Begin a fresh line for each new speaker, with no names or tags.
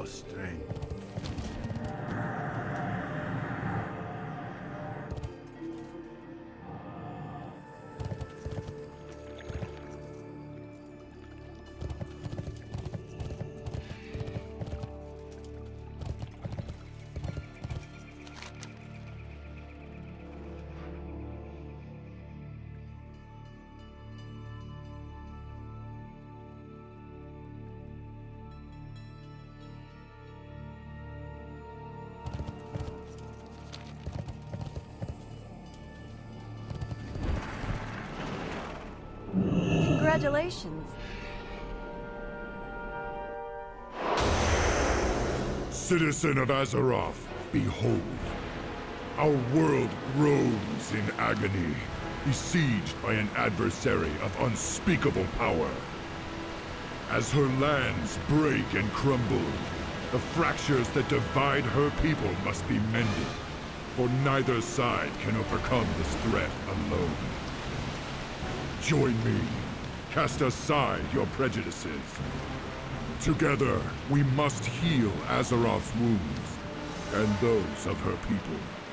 your strength.
Congratulations.
Citizen of Azeroth, behold. Our world groans in agony, besieged by an adversary of unspeakable power. As her lands break and crumble, the fractures that divide her people must be mended, for neither side can overcome this threat alone. Join me. Cast aside your prejudices. Together, we must heal Azeroth's wounds, and those of her people.